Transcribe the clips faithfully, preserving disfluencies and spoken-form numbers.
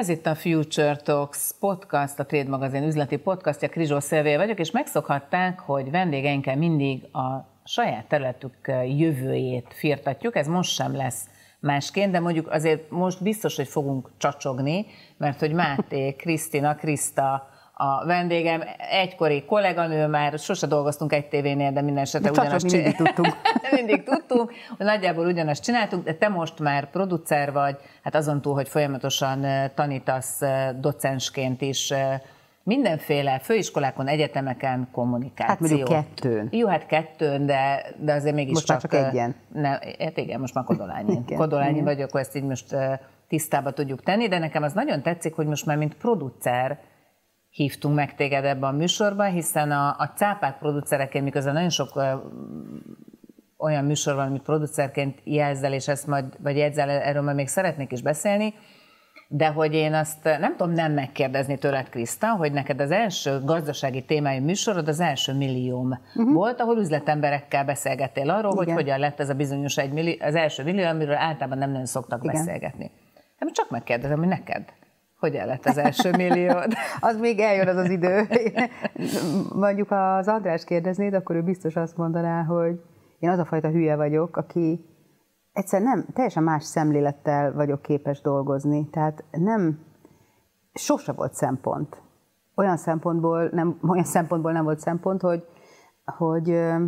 Ez itt a Future Talks podcast, a Trade Magazine üzleti podcastja, Krizsó Szilvia vagyok, és megszokhatták, hogy vendégeinkkel mindig a saját területük jövőjét firtatjuk, ez most sem lesz másként, de mondjuk azért most biztos, hogy fogunk csacsogni, mert hogy Máté, Krisztina, Kriszta a vendégem, egykori kolléganő, már sose dolgoztunk egy tévénél, de minden esetre de ugyanazt mindig tudtunk. mindig tudtunk, hogy nagyjából ugyanazt csináltunk, de te most már producer vagy, hát azon túl, hogy folyamatosan tanítasz docensként is mindenféle főiskolákon, egyetemeken kommunikáció. Hát mondjuk kettőn. Jó, hát kettőn, de, de azért mégis most csak... Most már csak egyen. Ne, hát igen, most már Kodolányi. Kodolányi vagyok, akkor ezt így most tisztába tudjuk tenni, de nekem az nagyon tetszik, hogy most már mint producer hívtunk meg téged ebben a műsorban, hiszen a, a cápák producereként, miközben nagyon sok ö, olyan műsor van, amit producerként jelzel, és ezt majd, vagy jegyzel, erről majd még szeretnék is beszélni, de hogy én azt nem tudom nem megkérdezni tőled, Kriszta, hogy neked az első gazdasági témájú műsorod az első millióm uh-huh. volt, ahol üzletemberekkel beszélgettél arról, igen, hogy hogyan lett ez a bizonyos egy millió, az első millió, amiről általában nem nagyon szoktak igen. beszélgetni. Hát csak megkérdezem, hogy neked hogyan lett az első milliód? Az még eljön az az idő. Mondjuk ha az András kérdeznéd, akkor ő biztos azt mondaná, hogy én az a fajta hülye vagyok, aki egyszerűen nem, teljesen más szemlélettel vagyok képes dolgozni. Tehát nem, sose volt szempont. Olyan szempontból nem, olyan szempontból nem volt szempont, hogy, hogy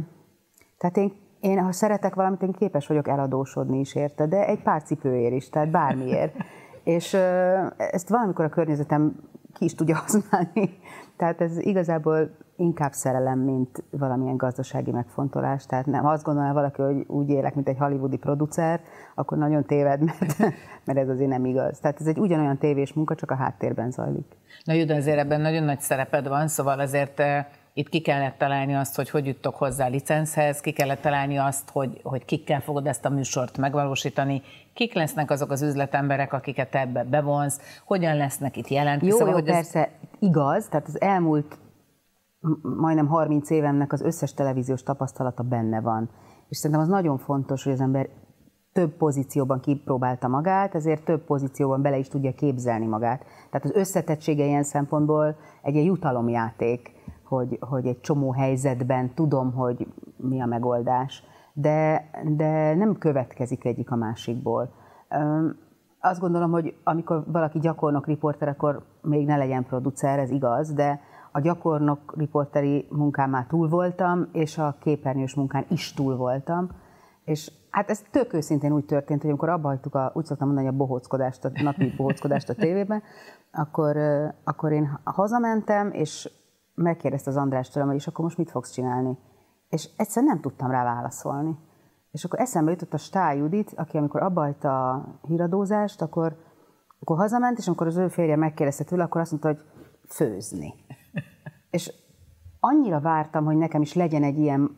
tehát én, én, ha szeretek valamit, én képes vagyok eladósodni is érte, de egy pár cipőért is, tehát bármiért. És ezt valamikor a környezetem ki is tudja használni. Tehát ez igazából inkább szerelem, mint valamilyen gazdasági megfontolás. Tehát nem, azt gondolná valaki, hogy úgy élek, mint egy hollywoodi producer, akkor nagyon téved, mert, mert ez azért nem igaz. Tehát ez egy ugyanolyan tévés munka, csak a háttérben zajlik. Na jó, de azért ebben nagyon nagy szereped van, szóval azért itt ki kellett találni azt, hogy hogy juttok hozzá a licenszhez, ki kellett találni azt, hogy, hogy kikkel fogod ezt a műsort megvalósítani, kik lesznek azok az üzletemberek, akiket ebbe bevonsz, hogyan lesznek itt jelentkezni. Jó, szóval, jó, hogy persze, ez... igaz, tehát az elmúlt majdnem harminc évemnek az összes televíziós tapasztalata benne van. És szerintem az nagyon fontos, hogy az ember több pozícióban kipróbálta magát, ezért több pozícióban bele is tudja képzelni magát. Tehát az összetettsége ilyen szempontból egy ilyen jutalomjáték, hogy, hogy egy csomó helyzetben tudom, hogy mi a megoldás, de, de nem következik egyik a másikból. Azt gondolom, hogy amikor valaki gyakornok riporter, akkor még ne legyen producer, ez igaz, de a gyakornok riporteri munkán már túl voltam, és a képernyős munkán is túl voltam. És hát ez tök őszintén úgy történt, hogy amikor abba hagytuk, a, úgy szoktam mondani, a bohóckodást, a napi bohóckodást a tévében, akkor, akkor én hazamentem, és megkérdezte az András tőlem, hogy és akkor most mit fogsz csinálni? És egyszerűen nem tudtam rá válaszolni. És akkor eszembe jutott a Stály Judit, aki amikor abba hagyta a híradózást, akkor, akkor hazament, és amikor az ő férje megkérdezte tőle, akkor azt mondta, hogy főzni. És annyira vártam, hogy nekem is legyen egy ilyen,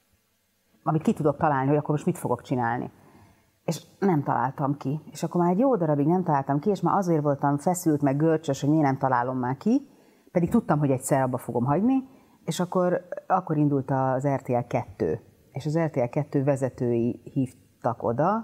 amit ki tudok találni, hogy akkor most mit fogok csinálni. És nem találtam ki. És akkor már egy jó darabig nem találtam ki, és már azért voltam feszült, meg görcsös, hogy miért nem találom már ki, pedig tudtam, hogy egyszer abba fogom hagyni, és akkor, akkor indult az er té el kettő. És az er té el kettő vezetői hívtak oda,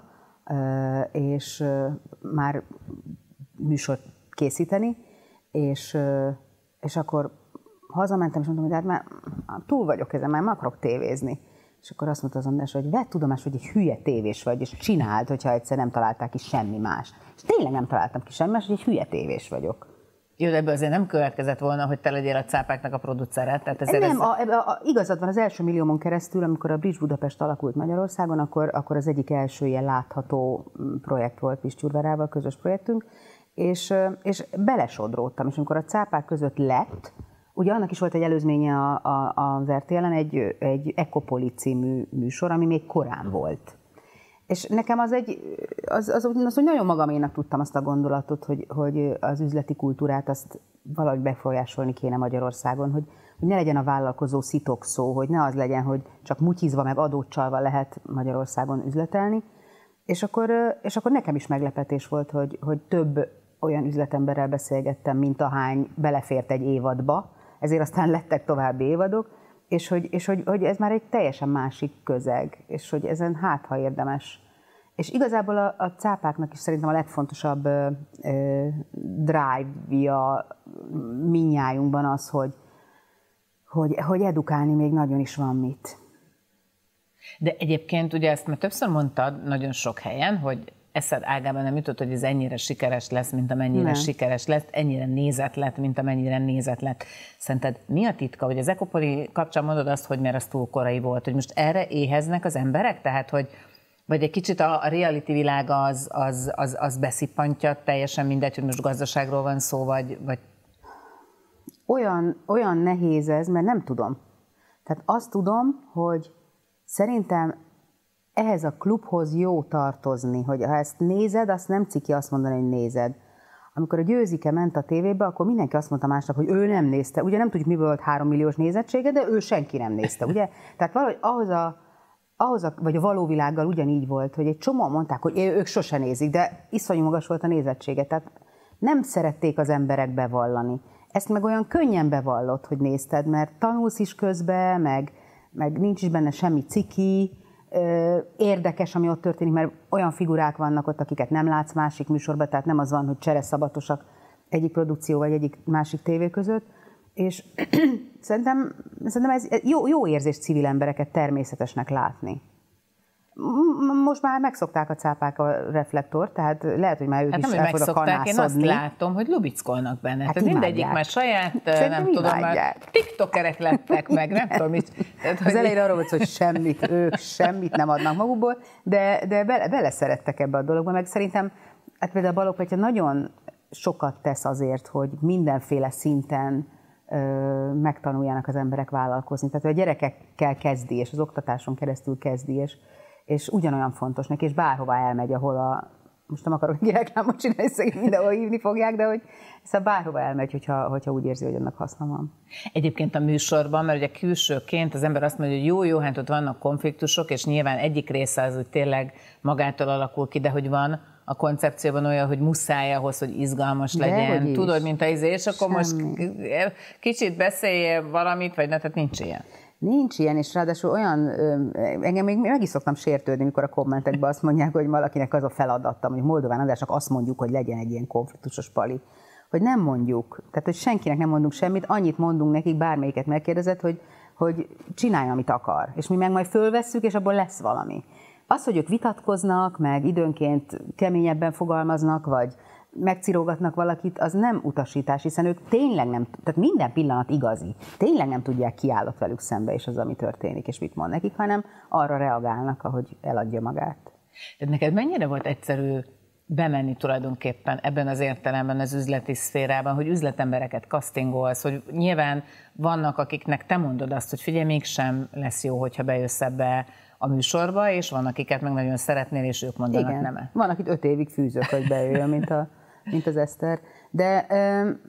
és már műsort készíteni, és, és akkor hazamentem, és mondtam, hogy hát már túl vagyok ezen, már nem akarok tévézni. És akkor azt mondta az András, hogy vedd tudomást, hogy egy hülye tévés vagy, és csináld, hogyha egyszer nem találták ki semmi más. És tényleg nem találtam ki semmi más, hogy egy hülye tévés vagyok. Jó, de ebből azért nem következett volna, hogy te legyél a cápáknak a producere. Tehát nem, ez... a, a, a, igazad van, az első milliómon keresztül, amikor a Bridge Budapest alakult Magyarországon, akkor, akkor az egyik első ilyen látható projekt volt Pistyúrvárával, közös projektünk, és, és belesodródtam, és amikor a cápák között lett, ugye annak is volt egy előzménye a, a, az er té el-en, egy, egy Ekopoli című műsor, ami még korán volt. És nekem az egy, az, az, az, hogy nagyon magaménak tudtam azt a gondolatot, hogy, hogy az üzleti kultúrát azt valahogy befolyásolni kéne Magyarországon, hogy, hogy ne legyen a vállalkozó szitokszó, hogy ne az legyen, hogy csak mutyizva meg adócsalva lehet Magyarországon üzletelni. És akkor, és akkor nekem is meglepetés volt, hogy, hogy több olyan üzletemberrel beszélgettem, mint ahány belefért egy évadba, ezért aztán lettek további évadok, és hogy, és hogy, hogy ez már egy teljesen másik közeg, és hogy ezen hát, ha érdemes És igazából a, a cápáknak is szerintem a legfontosabb ö, ö, drive-ja mindnyájunkban az, hogy, hogy, hogy edukálni még nagyon is van mit. De egyébként ugye ezt már többször mondtad nagyon sok helyen, hogy eszed ágában nem jutott, hogy ez ennyire sikeres lesz, mint amennyire nem. sikeres lett, ennyire nézett lett, mint amennyire nézett lett. Szerinted mi a titka, hogy az Ecopoli kapcsán mondod azt, hogy mert az túl korai volt, hogy most erre éheznek az emberek? Tehát, hogy vagy egy kicsit a, a reality világ az, az, az, az beszippantja, teljesen mindegy, hogy most gazdaságról van szó, vagy... vagy... Olyan, olyan nehéz ez, mert nem tudom. Tehát azt tudom, hogy szerintem ehhez a klubhoz jó tartozni, hogy ha ezt nézed, azt nem ciki azt mondani, hogy nézed. Amikor a Győzike ment a tévébe, akkor mindenki azt mondta másnap, hogy ő nem nézte. Ugye nem tudjuk, mi volt három milliós nézettsége, de ő senki nem nézte, ugye? Tehát valahogy ahhoz a, ahhoz a, vagy a való világgal ugyanígy volt, hogy egy csomó mondták, hogy ők sose nézik, de iszonyú magas volt a nézettsége. Tehát nem szerették az emberek bevallani. Ezt meg olyan könnyen bevallott, hogy nézted, mert tanulsz is közben, meg, meg nincs is benne semmi ciki, érdekes, ami ott történik, mert olyan figurák vannak ott, akiket nem látsz másik műsorban, tehát nem az van, hogy csereszabatosak egyik produkció vagy egyik másik tévé között, és szerintem, szerintem ez jó, jó érzés civil embereket természetesnek látni. Most már megszokták a cápák a reflektort, tehát lehet, hogy már ők hát is nem, el fognak kanászodni. Én azt látom, hogy lubickolnak benne. Hát tehát mindegyik már saját, szerintem nem tudom, imádják. Már tiktokerek lettek meg, nem tudom mit. Tehát, az hogy... elején arról volt, hogy semmit, ők semmit nem adnak magukból, de, de bele, beleszerettek ebbe a dologba, meg szerintem, hát például Balogh Petya nagyon sokat tesz azért, hogy mindenféle szinten ö, megtanuljanak az emberek vállalkozni. Tehát a gyerekekkel kezdi, és az oktatáson keresztül kezdi, és és ugyanolyan fontos neki, és bárhová elmegy, ahol a, most nem akarok neki reklámot csinálni, szegény mindenhol hívni fogják, de hogy szóval bárhová elmegy, hogyha, hogyha úgy érzi, hogy annak haszna van. Egyébként a műsorban, mert ugye külsőként az ember azt mondja, hogy jó, jó, hát ott vannak konfliktusok, és nyilván egyik része az, hogy tényleg magától alakul ki, de hogy van a koncepcióban olyan, hogy muszáj ahhoz, hogy izgalmas de legyen. Hogy tudod, mint a izé, és akkor semmi. Most kicsit beszélje valamit, vagy ne, tehát nincs ilyen. Nincs ilyen, és ráadásul olyan, engem még meg is szoktam sértődni, mikor a kommentekben azt mondják, hogy valakinek az a feladata, hogy Moldován Andrásnak azt mondjuk, hogy legyen egy ilyen konfliktusos pali. Hogy nem mondjuk, tehát hogy senkinek nem mondunk semmit, annyit mondunk nekik, bármelyiket megkérdezett, hogy, hogy csinálja, amit akar. És mi meg majd fölvesszük, és abból lesz valami. Az, hogy ők vitatkoznak, meg időnként keményebben fogalmaznak, vagy megcirógatnak valakit, az nem utasítás, hiszen ők tényleg nem, tehát minden pillanat igazi, tényleg nem tudják, ki állott velük szembe, és az, ami történik, és mit mond nekik, hanem arra reagálnak, ahogy eladja magát. Tehát neked mennyire volt egyszerű bemenni tulajdonképpen ebben az értelemben az üzleti szférában, hogy üzletembereket castingolsz, hogy nyilván vannak, akiknek te mondod azt, hogy figyelj, mégsem lesz jó, hogyha bejössz ebbe a műsorba, és van, akiket meg nagyon szeretnél, és ők mondanak igen. nem. Van, akit öt évig fűzök, hogy bejöjjön, mint, a, mint az Eszter. De um,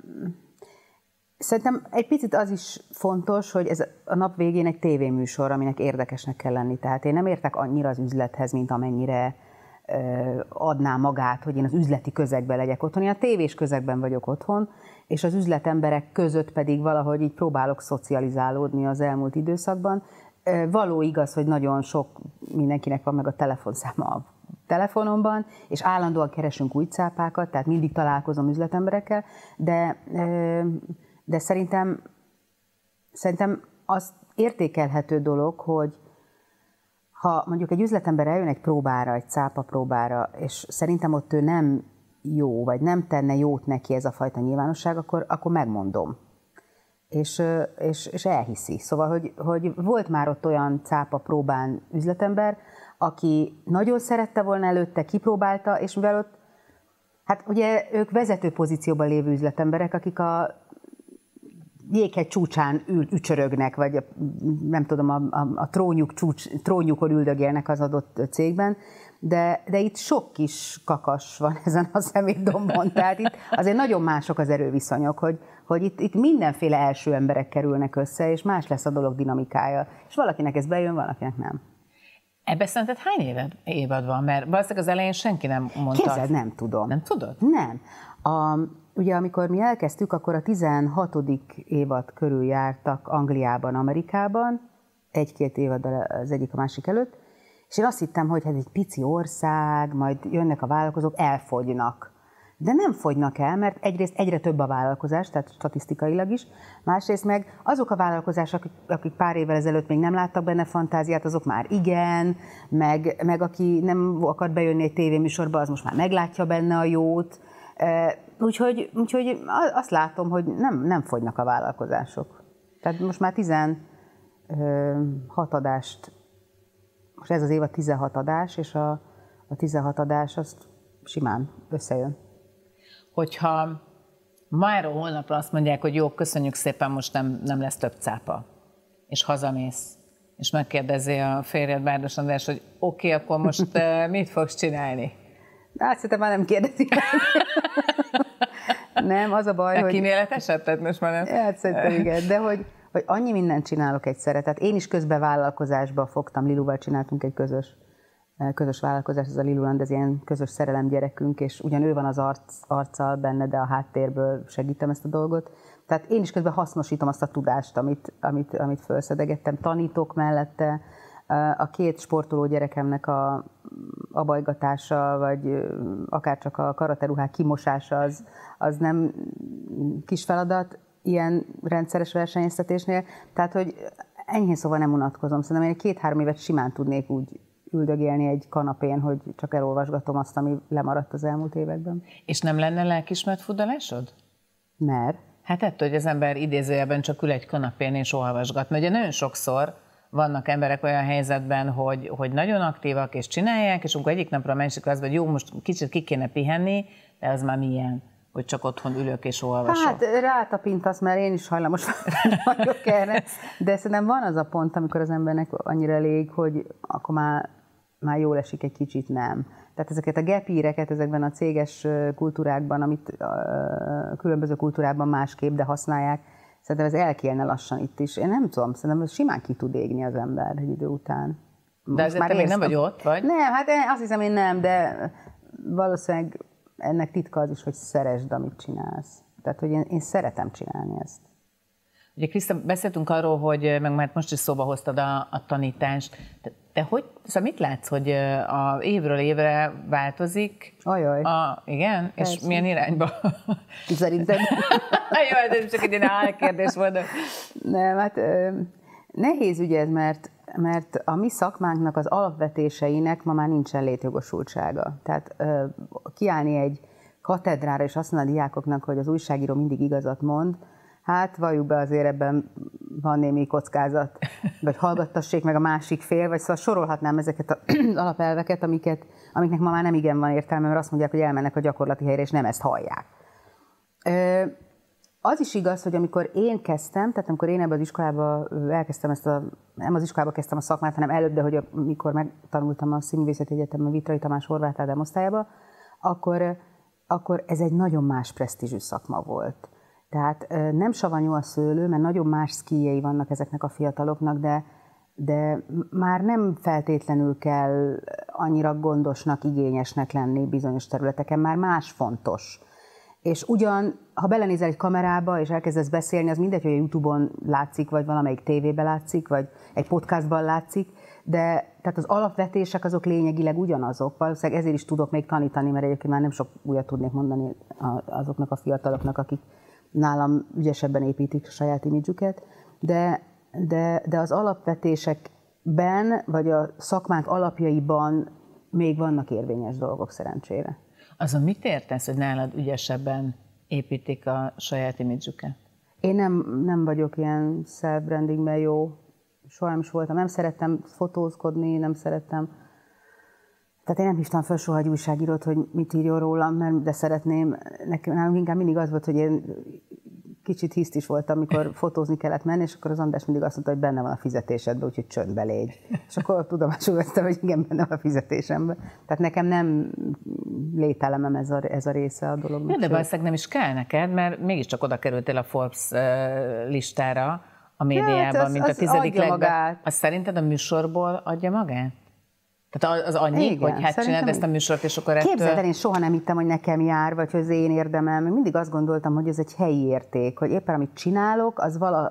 szerintem egy picit az is fontos, hogy ez a nap végén egy tévéműsor, aminek érdekesnek kell lenni. Tehát én nem értek annyira az üzlethez, mint amennyire uh, adná magát, hogy én az üzleti közegben legyek otthon. Én a tévés közegben vagyok otthon, és az üzletemberek között pedig valahogy így próbálok szocializálódni az elmúlt időszakban. Való igaz, hogy nagyon sok mindenkinek van meg a telefonszáma a telefonomban, és állandóan keresünk új cápákat, tehát mindig találkozom üzletemberekkel, de, de szerintem, szerintem az értékelhető dolog, hogy ha mondjuk egy üzletember eljön egy próbára, egy cápa próbára, és szerintem ott ő nem jó, vagy nem tenne jót neki ez a fajta nyilvánosság, akkor, akkor megmondom. És, és, és elhiszi. Szóval, hogy, hogy volt már ott olyan cápa próbán üzletember, aki nagyon szerette volna előtte, kipróbálta, és mivel ott, hát ugye ők vezető pozícióban lévő üzletemberek, akik a jéghegy csúcsán ül, ücsörögnek, vagy a, nem tudom, a, a, a trónjuk csúcs, trónjukon üldögélnek az adott cégben, de, de itt sok kis kakas van ezen a szemétdombon, tehát itt azért nagyon mások az erőviszonyok, hogy, hogy itt, itt mindenféle első emberek kerülnek össze, és más lesz a dolog dinamikája, és valakinek ez bejön, valakinek nem. Ebbe szerinted hány évad, évad van? Mert valószínűleg az elején senki nem mondta. Képzeld, nem tudom. Nem tudod? Nem. A, ugye amikor mi elkezdtük, akkor a tizenhatodik évad körül jártak Angliában, Amerikában, egy-két évaddal az egyik a másik előtt, És én azt hittem, hogy hát egy pici ország, majd jönnek a vállalkozók, elfogynak. De nem fogynak el, mert egyrészt egyre több a vállalkozás, tehát statisztikailag is, másrészt meg azok a vállalkozások, akik, akik pár évvel ezelőtt még nem láttak benne fantáziát, azok már igen, meg, meg aki nem akar bejönni egy tévéműsorba, az most már meglátja benne a jót. Úgyhogy, úgyhogy azt látom, hogy nem, nem fogynak a vállalkozások. Tehát most már tizenhat adást, most ez az év a tizenhat adás, és a, a tizenhat adás azt simán összejön. Hogyha ma erről holnapra azt mondják, hogy jó, köszönjük szépen, most nem, nem lesz több cápa, és hazamész, és megkérdezi a férjed, Bárdos András, hogy oké, okay, akkor most uh, mit fogsz csinálni? Hát szerintem már nem kérdezi. Nem, az a baj, a hogy... kíméleteset? Tehát most már nem... Hát szerintem igen, de hogy, hogy annyi mindent csinálok egyszerre. Tehát én is közben vállalkozásba fogtam, Liluval csináltunk egy közös, közös vállalkozás, ez a Liluland, ez ilyen közös szerelem gyerekünk, és ugyan ő van az arc, arccal benne, de a háttérből segítem ezt a dolgot. Tehát én is közben hasznosítom azt a tudást, amit, amit, amit felszedegettem, tanítok mellette. A két sportoló gyerekemnek a abajgatása, vagy akár csak a karateruhák kimosása, az, az nem kis feladat ilyen rendszeres versenyeztetésnél. Tehát, hogy enyhén szóval nem unatkozom. Szerintem én két-három évet simán tudnék úgy üldögélni egy kanapén, hogy csak elolvasgatom azt, ami lemaradt az elmúlt években. És nem lenne lelkismert furdalásod? Mert? Hát ettől, hogy az ember idézőjelben csak ül egy kanapén és olvasgat. Mert ugye nagyon sokszor vannak emberek olyan helyzetben, hogy, hogy nagyon aktívak és csinálják, és amikor egyik napra a másikra az, hogy jó, most kicsit ki kéne pihenni, de az már milyen, hogy csak otthon ülök és olvasok. Hát rátapintasz, mert én is hajlamos vagyok erre, de szerintem van az a pont, amikor az embernek annyira elég, hogy akkor már, már jól esik egy kicsit, nem. Tehát ezeket a gap-íreket ezekben a céges kultúrákban, amit a különböző kultúrákban másképp, de használják, szerintem ez elkélne lassan itt is. Én nem tudom, szerintem ez simán ki tud égni az ember egy idő után. De ezért te még nem vagy ott, vagy? Nem, hát én azt hiszem, én nem, de valószínűleg ennek titka az is, hogy szeresd, amit csinálsz. Tehát, hogy én, én szeretem csinálni ezt. Ugye Kriszta, beszéltünk arról, hogy meg már most is szóba hoztad a, a tanítást. Te, te hogy, szóval mit látsz, hogy a évről évre változik? Ajaj. A, igen? Persze. És milyen irányba? Szerinted? Jó, ez csak egy ilyen álkérdés volt. De... Nem, hát nehéz ügy ez, mert, mert a mi szakmánknak az alapvetéseinek ma már nincsen létjogosultsága. Tehát kiállni egy katedrára, és azt mondani a diákoknak, hogy az újságíró mindig igazat mond, hát valljuk be, azért ebben van némi kockázat, vagy hallgattassék meg a másik fél, vagy szóval sorolhatnám ezeket az alapelveket, amiket, amiknek ma már nem igen van értelme, mert azt mondják, hogy elmennek a gyakorlati helyre, és nem ezt hallják. Az is igaz, hogy amikor én kezdtem, tehát amikor én ebbe az iskolába elkezdtem ezt a, nem az iskolába kezdtem a szakmát, hanem előbb, de hogy amikor megtanultam a Színművészeti Egyetemen a Vitrai Tamás Horváth Ádám osztályába, akkor, akkor ez egy nagyon más presztízsű szakma volt. Tehát nem savanyú a szőlő, mert nagyon más szkíjei vannak ezeknek a fiataloknak, de, de már nem feltétlenül kell annyira gondosnak, igényesnek lenni bizonyos területeken, már más fontos. És ugyan, ha belenézel egy kamerába, és elkezdesz beszélni, az mindegy, hogy a YouTube-on látszik, vagy valamelyik tévében látszik, vagy egy podcastban látszik, de tehát az alapvetések azok lényegileg ugyanazok. Valószínűleg ezért is tudok még tanítani, mert egyébként már nem sok újat tudnék mondani azoknak a fiataloknak, akik nálam ügyesebben építik a saját imidzsüket, de, de, de az alapvetésekben, vagy a szakmánk alapjaiban még vannak érvényes dolgok szerencsére. Azon mit értesz, hogy nálad ügyesebben építik a saját imidzsüket? Én nem, nem vagyok ilyen self-brandingben jó, soha nem is voltam. Nem szerettem fotózkodni, nem szerettem. Tehát én nem hívtam fel soha egy újságírót, hogy mit írjon rólam, mert de szeretném. Nekem, nálunk inkább mindig az volt, hogy én kicsit hiszt is voltam, amikor fotózni kellett menni, és akkor az András mindig azt mondta, hogy benne van a fizetésedben, úgyhogy csöndbe légy. És akkor tudomásul vettem, hogy igen, benne van a fizetésemben. Tehát nekem nem lételemem ez a, ez a része a dolognak. Ja, de valószínűleg nem is kell neked, mert mégiscsak oda kerültél a Forbes listára a médiában, hát mint a tizedik legben. Azt szerinted a műsorból adja magát? Tehát az annyi, igen, hogy hát csináld ezt a műsort, és akkor ettől... Képzeld el, én soha nem hittem, hogy nekem jár, vagy hogy az én érdemem. Mindig azt gondoltam, hogy ez egy helyi érték, hogy éppen amit csinálok, az vala...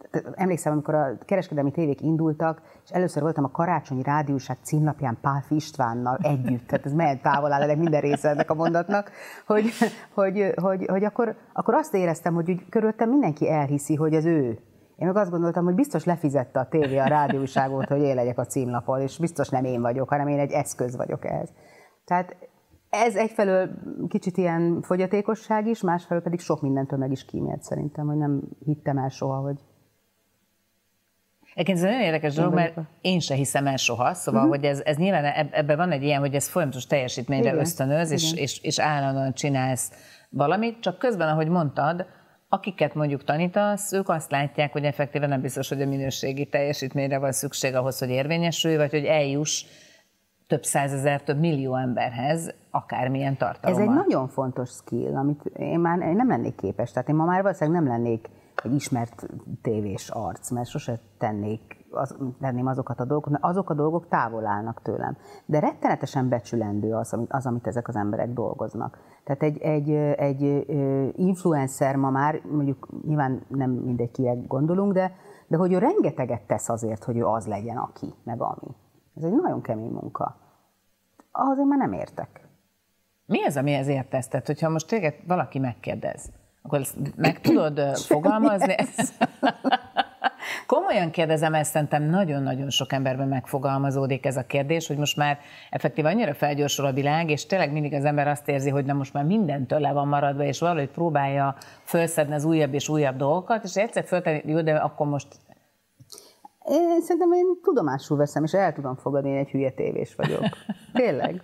emlékszem, amikor a kereskedelmi tévék indultak, és először voltam a Karácsonyi Rádióság címlapján Pálffy Istvánnal együtt, tehát ez melyen távol áll minden része ennek a mondatnak, hogy, hogy, hogy, hogy akkor, akkor azt éreztem, hogy úgy körülöttem mindenki elhiszi, hogy ez ő. Én meg azt gondoltam, hogy biztos lefizette a tévé a rádióságot, hogy én legyek a címlapon, és biztos nem én vagyok, hanem én egy eszköz vagyok ehhez. Tehát ez egyfelől kicsit ilyen fogyatékosság is, másfelől pedig sok mindentől meg is kímélt szerintem, hogy nem hittem el soha, hogy... Egyébként ez nagyon érdekes dolog, mert én se hiszem el soha, szóval, uh-huh. hogy ez, ez nyilván ebben van egy ilyen, hogy ez folyamatos teljesítményre igen. ösztönöz, és, és, és állandóan csinálsz valamit, csak közben, ahogy mondtad, akiket mondjuk tanítasz, ők azt látják, hogy effektíven nem biztos, hogy a minőségi teljesítményre van szükség ahhoz, hogy érvényesülj, vagy hogy eljuss több százezer, több millió emberhez, akármilyen tartalommal. Ez egy nagyon fontos skill, amit én már nem lennék képes. Tehát én ma már valószínűleg nem lennék egy ismert tévés arc, mert sose tennék, az, tenném azokat a dolgokat, mert azok a dolgok távol állnak tőlem. De rettenetesen becsülendő az, amit, az, amit ezek az emberek dolgoznak. Tehát egy, egy, egy influencer ma már, mondjuk nyilván nem mindegy kire gondolunk, de, de hogy ő rengeteget tesz azért, hogy ő az legyen, aki, meg ami. Ez egy nagyon kemény munka. Ahhoz én már nem értek. Mi az, amihez értesz? Tehát, hogyha most téged valaki megkérdez, akkor meg tudod fogalmazni? Komolyan kérdezem, ezt szerintem nagyon-nagyon sok emberben megfogalmazódik ez a kérdés, hogy most már effektív annyira felgyorsul a világ, és tényleg mindig az ember azt érzi, hogy na most már mindentől le van maradva, és valahogy próbálja felszedni az újabb és újabb dolgokat, és egyszer föltenni, jó, de akkor most... Én szerintem én tudomásul veszem, és el tudom fogadni, én egy hülye tévés vagyok. Tényleg.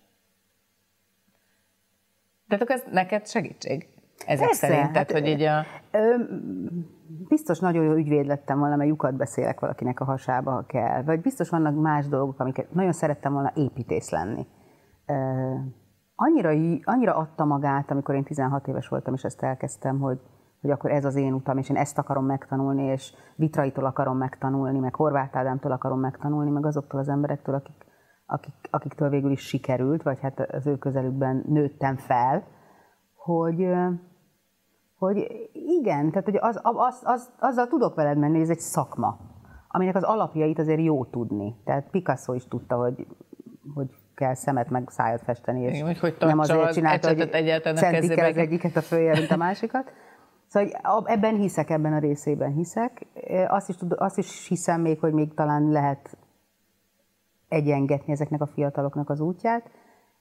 Tehát akkor ez neked segítség? Ezek Persze, szerint, tehát, hát, hogy így a... Ö, biztos nagyon jó ügyvéd lettem volna, mert lyukat beszélek valakinek a hasába, ha kell. Vagy biztos vannak más dolgok, amiket nagyon szerettem volna építész lenni. Ö, annyira, annyira adta magát, amikor én tizenhat éves voltam, és ezt elkezdtem, hogy, hogy akkor ez az én utam, és én ezt akarom megtanulni, és Vitraitól akarom megtanulni, meg Horváth Ádámtól akarom megtanulni, meg azoktól az emberektől, akik, akik, akiktől végül is sikerült, vagy hát az ő közelükben nőttem fel, hogy... hogy igen, tehát hogy az, az, az, azzal tudok veled menni, hogy ez egy szakma, aminek az alapjait azért jó tudni. Tehát Picasso is tudta, hogy, hogy kell szemet meg szájat festeni, és igen, hogy nem azért csinálta, hogy szentik el az meg... egyiket a följel, mint a másikat. Szóval ebben hiszek, ebben a részében hiszek. Azt is, tud, azt is hiszem még, hogy még talán lehet egyengetni ezeknek a fiataloknak az útját.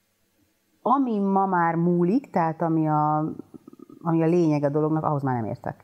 Ami ma már múlik, tehát ami a ami a lényeg a dolognak, ahhoz már nem értek.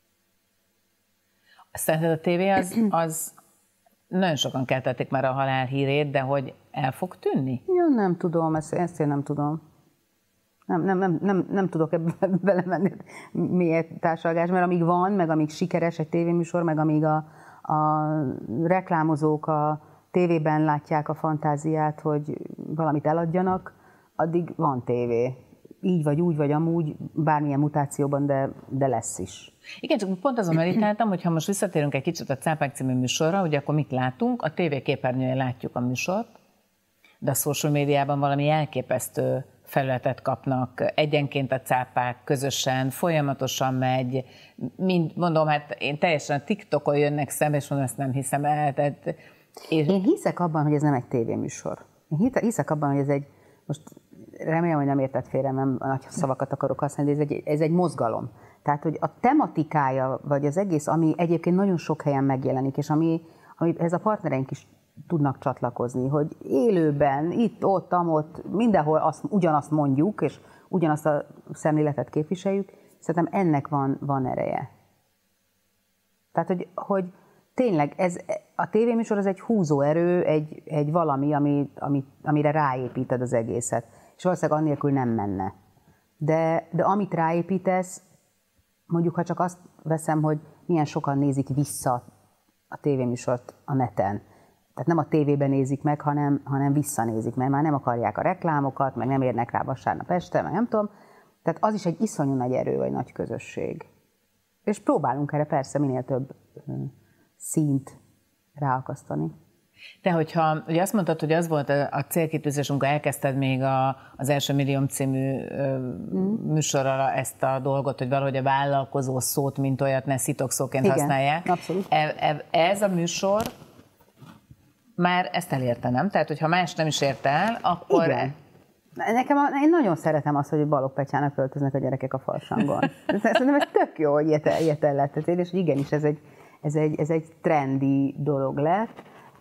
Szerinted a tévé az, az nagyon sokan keltették már a halál hírét, de hogy el fog tűnni? Ja, nem tudom, ezt, ezt én nem tudom. Nem, nem, nem, nem, nem tudok ebbe belemenni mélyebb társalgás, mert amíg van, meg amíg sikeres egy tévéműsor, meg amíg a, a reklámozók a tévében látják a fantáziát, hogy valamit eladjanak, addig van tévé. Így vagy úgy, vagy amúgy, bármilyen mutációban, de, de lesz is. Igen, csak pont azon meditáltam, hogy ha most visszatérünk egy kicsit a Cápák című műsorra, ugye akkor mit látunk? A tévé képernyőjén látjuk a műsort, de a social médiában valami elképesztő felületet kapnak. Egyenként a cápák közösen, folyamatosan megy. Mind, mondom, hát én teljesen a TikTokon jönnek szembe, és mondom, ezt nem hiszem el. Tehát, és... Én hiszek abban, hogy ez nem egy tévéműsor. Én hiszek abban, hogy ez egy, most remélem, hogy nem érted félre, nem nagy szavakat akarok használni, de ez egy, ez egy mozgalom. Tehát, hogy a tematikája, vagy az egész, ami egyébként nagyon sok helyen megjelenik, és ami, ami ez a partnereink is tudnak csatlakozni, hogy élőben, itt, ott, amott, mindenhol azt, ugyanazt mondjuk, és ugyanazt a szemléletet képviseljük, szerintem ennek van, van ereje. Tehát, hogy, hogy tényleg ez, a tévéműsor az egy húzóerő, egy, egy valami, ami, ami, amire ráépíted az egészet. És valószínűleg annélkül nem menne. De, de amit ráépítesz, mondjuk, ha csak azt veszem, hogy milyen sokan nézik vissza a tévéműsort a neten. Tehát nem a tévében nézik meg, hanem, hanem visszanézik, mert már nem akarják a reklámokat, meg nem érnek rá vasárnap este, meg nem tudom. Tehát az is egy iszonyú nagy erő, vagy nagy közösség. És próbálunk erre persze minél több színt ráakasztani. Te, hogyha ugye azt mondtad, hogy az volt a, a célkitűzés, amikor elkezdted még a, az Első Millióm című ö, mm. műsorra ezt a dolgot, hogy valahogy a vállalkozó szót, mint olyat ne szitokszóként Igen, használják. Abszolút. E, e, ez a műsor már ezt elérte, nem? Tehát, hogyha más nem is érte el, akkor... Igen. Nekem, a, én nagyon szeretem azt, hogy Balogh Petyának költöznek a gyerekek a farsangon. Szerintem ez tök jó, hogy ilyet, ilyet el lehetett érni, és igenis ez egy, ez, egy, ez egy trendi dolog lett.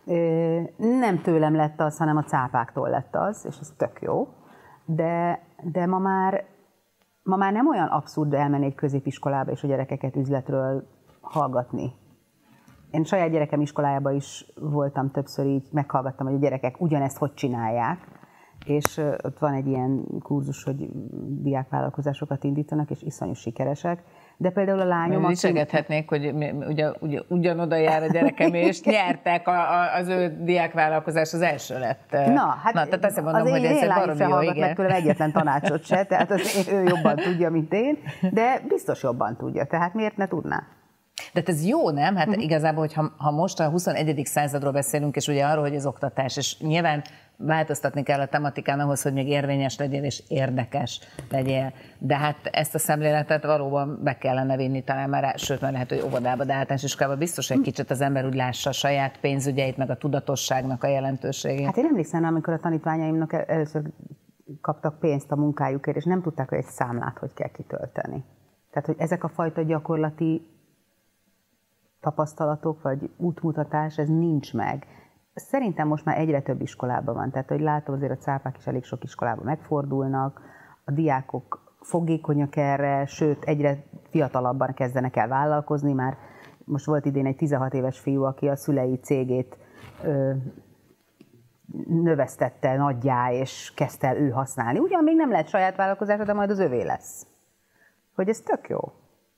Nem tőlem lett az, hanem a cápáktól lett az, és ez tök jó. De, de ma, már, ma már nem olyan abszurd elmenni egy középiskolába, és a gyerekeket üzletről hallgatni. Én saját gyerekem iskolájában is voltam többször, így meghallgattam, hogy a gyerekek ugyanezt hogy csinálják, és ott van egy ilyen kurzus, hogy diákvállalkozásokat indítanak, és iszonyú sikeresek. De például a lányom... Visegethetnék, hogy ugye, ugye, ugyanoda jár a gyerekem, és nyertek, a, a, az ő diákvállalkozás az első lett. Na, hát Na, tehát azt mondom, az hogy én, ez én baromi jó, hallgat igen. meg tőlem egyetlen tanácsot se, tehát az ő jobban tudja, mint én, de biztos jobban tudja, tehát miért ne tudná? De ez jó, nem? Hát uh-huh. igazából, hogy ha, ha most a huszonegyedik századról beszélünk, és ugye arról, hogy az oktatás, és nyilván változtatni kell a tematikán ahhoz, hogy még érvényes legyél, és érdekes legyél. De hát ezt a szemléletet valóban be kellene vinni talán már, sőt, már lehet, hogy óvodába, de általános iskolában biztos, hogy kicsit az ember úgy lássa a saját pénzügyeit, meg a tudatosságnak a jelentőségét. Hát én emlékszem, amikor a tanítványaimnak először kaptak pénzt a munkájukért, és nem tudták, hogy egy számlát hogy kell kitölteni. Tehát, hogy ezek a fajta gyakorlati tapasztalatok, vagy útmutatás, ez nincs meg. Szerintem most már egyre több iskolában van, tehát hogy látom, azért a cápák is elég sok iskolában megfordulnak, a diákok fogékonyak erre, sőt, egyre fiatalabban kezdenek el vállalkozni, már most volt idén egy tizenhat éves fiú, aki a szülei cégét ö, növesztette nagyjá, és kezdte el ő használni. Ugyan még nem lehet saját vállalkozása, de majd az övé lesz. Hogy ez tök jó.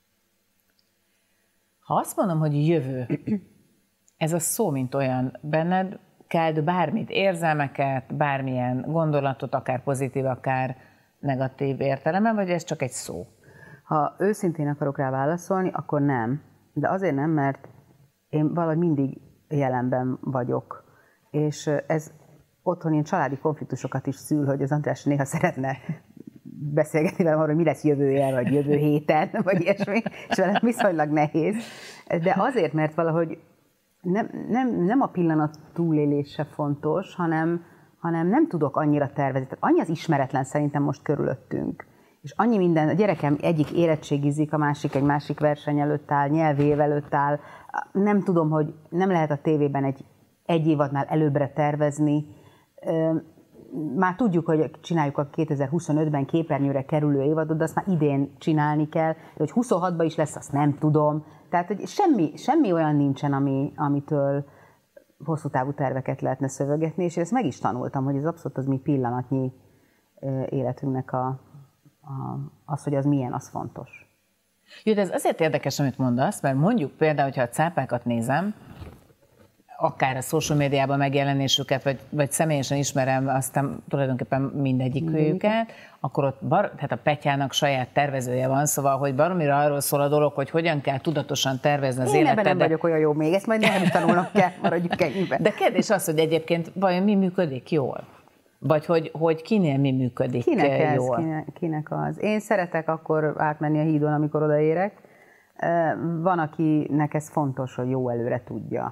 Ha azt mondom, hogy jövő, ez a szó, mint olyan, benned kelt bármit, érzelmeket, bármilyen gondolatot, akár pozitív, akár negatív értelemben, vagy ez csak egy szó? Ha őszintén akarok rá válaszolni, akkor nem. De azért nem, mert én valahogy mindig jelenben vagyok. És ez otthon ilyen családi konfliktusokat is szül, hogy az András néha szeretne beszélgetni velem arról, hogy mi lesz jövője, vagy jövő héten, vagy ilyesmi, és velem viszonylag nehéz. De azért, mert valahogy nem, nem, nem a pillanat túlélése fontos, hanem, hanem nem tudok annyira tervezni. Tehát annyi az ismeretlen szerintem most körülöttünk. És annyi minden, a gyerekem egyik érettségizik, a másik egy másik verseny előtt áll, nyelvév előtt áll. Nem tudom, hogy nem lehet a tévében egy, egy évadnál előbbre tervezni. Már tudjuk, hogy csináljuk a kétezer-huszonötben képernyőre kerülő évadot, de azt már idén csinálni kell. De hogy huszonhatban is lesz, azt nem tudom. Tehát, hogy semmi, semmi olyan nincsen, ami, amitől hosszú távú terveket lehetne szövegetni, és ezt meg is tanultam, hogy ez abszolút az mi pillanatnyi életünknek a, a, az, hogy az milyen, az fontos. Jó, de ez azért érdekes, amit mondasz, mert mondjuk például, hogyha a cápákat nézem, akár a social médiában megjelenésüket, vagy, vagy személyesen ismerem aztán tulajdonképpen mindegyikőjüket, akkor ott bar, tehát a Petyának saját tervezője van, szóval, hogy baromira arról szól a dolog, hogy hogyan kell tudatosan tervezni az Én életed. Én ebben nem vagyok olyan jó még, ezt majd nekem is tanulnak kell, maradjuk ennyiben. De kérdés az, hogy egyébként vajon mi működik jól? Vagy hogy, hogy kinél mi működik kinek ez, jól? Kinek, kinek az? Én szeretek akkor átmenni a hídon, amikor odaérek. Van, akinek ez fontos, hogy jó előre tudja.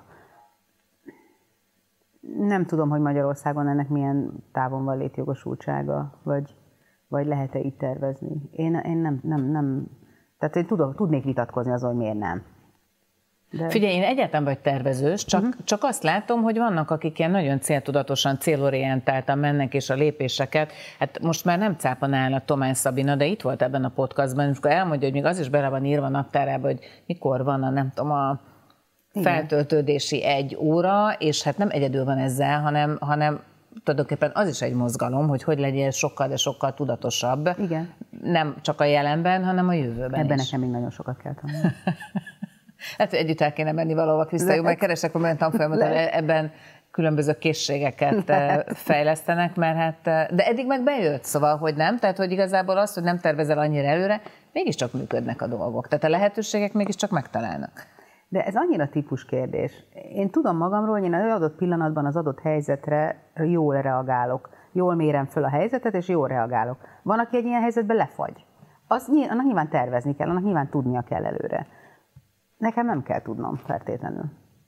Nem tudom, hogy Magyarországon ennek milyen távon van létjogosultsága, vagy, vagy lehet-e így tervezni. Én, én nem, nem, nem, tehát én tudok, tudnék vitatkozni azon, hogy miért nem. De... Figyelj, én egyáltalán vagy tervezős, csak, uh-huh. csak azt látom, hogy vannak, akik ilyen nagyon céltudatosan, célorientáltan mennek, és a lépéseket, hát most már nem cápanál a Tomán Szabina, de itt volt ebben a podcastban, és akkor elmondja, hogy még az is bele van írva naptárába, hogy mikor van a, nem tudom, a feltöltődési egy óra, és hát nem egyedül van ezzel, hanem, hanem tulajdonképpen az is egy mozgalom, hogy hogy legyél sokkal, de sokkal tudatosabb. Igen. Nem csak a jelenben, hanem a jövőben Ebben is. nekem még nagyon sokat kell tanulni. Hát együtt el kéne menni valahova, Krisztályú, mert keresek olyan tanfolyamot, ebben különböző készségeket Lehet. fejlesztenek, mert hát, de eddig meg bejött, szóval, hogy nem, tehát hogy igazából az, hogy nem tervezel annyira előre, mégiscsak működnek a dolgok, tehát a lehetőségek mégiscsak megtalálnak. De ez annyira típus kérdés. Én tudom magamról, hogy én az adott pillanatban az adott helyzetre jól reagálok. Jól mérem föl a helyzetet, és jól reagálok. Van, aki egy ilyen helyzetben lefagy. Az, annak nyilván tervezni kell, annak nyilván tudnia kell előre. Nekem nem kell tudnom feltétlenül.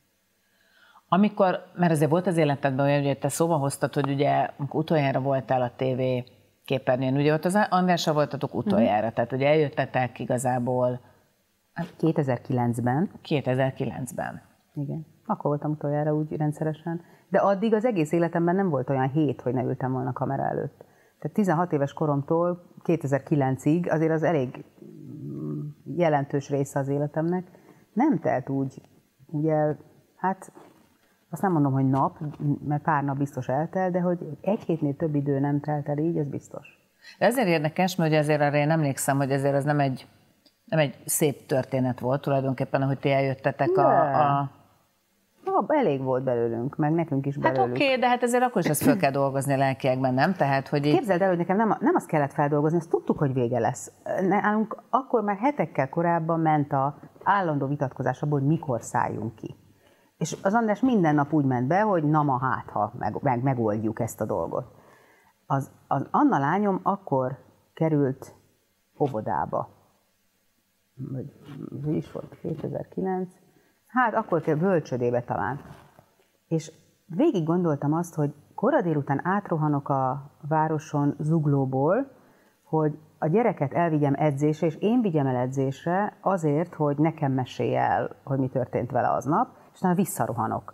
Amikor, mert azért volt az életedben olyan, hogy te szóba hoztad, hogy ugye utoljára voltál a tévé képernyőn, ugye ott az Andrással voltatok utoljára, mm-hmm. tehát ugye eljöttetek igazából... kétezer-kilencben. kétezer-kilencben. Igen. Akkor voltam utoljára úgy rendszeresen. De addig az egész életemben nem volt olyan hét, hogy ne ültem volna kamera előtt. Tehát tizenhat éves koromtól kétezer-kilencig azért az elég jelentős része az életemnek nem telt úgy, ugye, hát azt nem mondom, hogy nap, mert pár nap biztos eltelt, de hogy egy hétnél több idő nem telt el így, ez biztos. De ezért érdekes, mert azért arra én emlékszem, hogy ezért az nem egy, nem egy szép történet volt tulajdonképpen, ahogy ti eljöttetek a... a... Ah, elég volt belőlünk, meg nekünk is belőlük. Hát oké, okay, de hát ezért akkor is ezt fel kell dolgozni a lelkiekben, nem? Tehát, hogy így... Képzeld el, hogy nekem nem, nem azt kellett feldolgozni, azt tudtuk, hogy vége lesz. Nálunk akkor már hetekkel korábban ment a állandó vitatkozás abból, hogy mikor szálljunk ki. És az András minden nap úgy ment be, hogy na ma hát, ha meg, meg, megoldjuk ezt a dolgot. Az, az Anna lányom akkor került óvodába. Vagy, hogy is volt? kétezer-kilenc. Hát akkor kell bölcsödébe talán. És végig gondoltam azt, hogy kora délután átrohanok a városon Zuglóból, hogy a gyereket elvigyem edzésre, és én vigyem el edzésre azért, hogy nekem mesélje el, hogy mi történt vele aznap, és utána visszarohanok.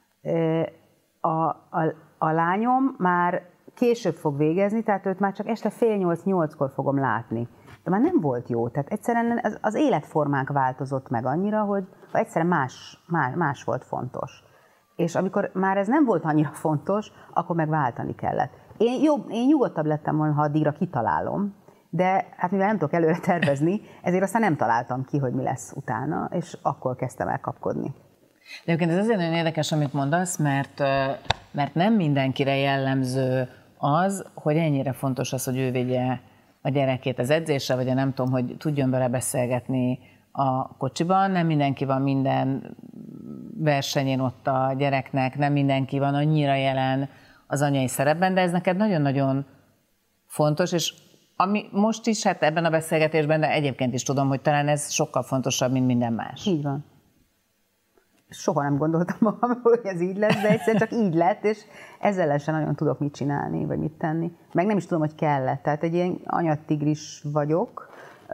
A, a, a lányom már később fog végezni, tehát őt már csak este fél nyolc-nyolckor fogom látni. De már nem volt jó, tehát egyszerűen az, az életformánk változott meg annyira, hogy egyszerűen más, más, más volt fontos. És amikor már ez nem volt annyira fontos, akkor meg váltani kellett. Én, jobb, én nyugodtabb lettem volna, ha addigra kitalálom, de hát mivel nem tudok előre tervezni, ezért aztán nem találtam ki, hogy mi lesz utána, és akkor kezdtem el kapkodni. De egyébként ez azért nagyon érdekes, amit mondasz, mert, mert nem mindenkire jellemző az, hogy ennyire fontos az, hogy ő vigye a gyerekét az edzésre, vagy nem tudom, hogy tudjon vele beszélgetni a kocsiban. Nem mindenki van minden versenyén ott a gyereknek, nem mindenki van annyira jelen az anyai szerepben, de ez neked nagyon-nagyon fontos, és ami most is, hát ebben a beszélgetésben, de egyébként is tudom, hogy talán ez sokkal fontosabb, mint minden más. Így van. Soha nem gondoltam magam, hogy ez így lesz, de egyszer csak így lett, és ezzel sem nagyon tudok mit csinálni, vagy mit tenni. Meg nem is tudom, hogy kellett. Tehát egy ilyen anyatigris vagyok,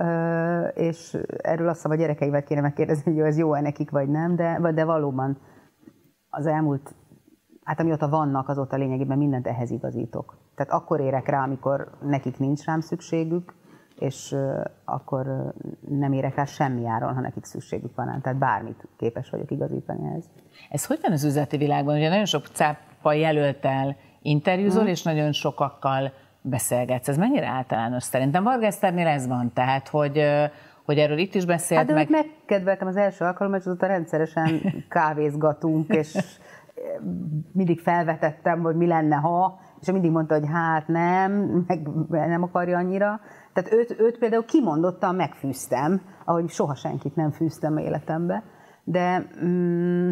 és erről azt hiszem a gyerekeivel kéne megkérdezni, hogy ez jó-e nekik, vagy nem, de, de valóban az elmúlt, hát amióta vannak, azóta lényegében mindent ehhez igazítok. Tehát akkor érek rá, amikor nekik nincs rám szükségük, és akkor nem érek rá semmi áron, ha nekik szükségük van rám. Tehát bármit képes vagyok igazítani ehhez. Ez hogy van az üzleti világban? Ugye nagyon sok cápa jelöltel interjúzol, hmm. és nagyon sokakkal beszélgetsz. Ez mennyire általános? Szerintem Varga Eszternél ez van, tehát, hogy, hogy erről itt is beszélt. Hát de meg... megkedveltem az első alkalommal, és azóta rendszeresen kávézgatunk, és mindig felvetettem, hogy mi lenne, ha, és mindig mondta, hogy hát nem, meg nem akarja annyira. Tehát őt, őt például kimondottan megfűztem, ahogy soha senkit nem fűztem életembe, de, mm,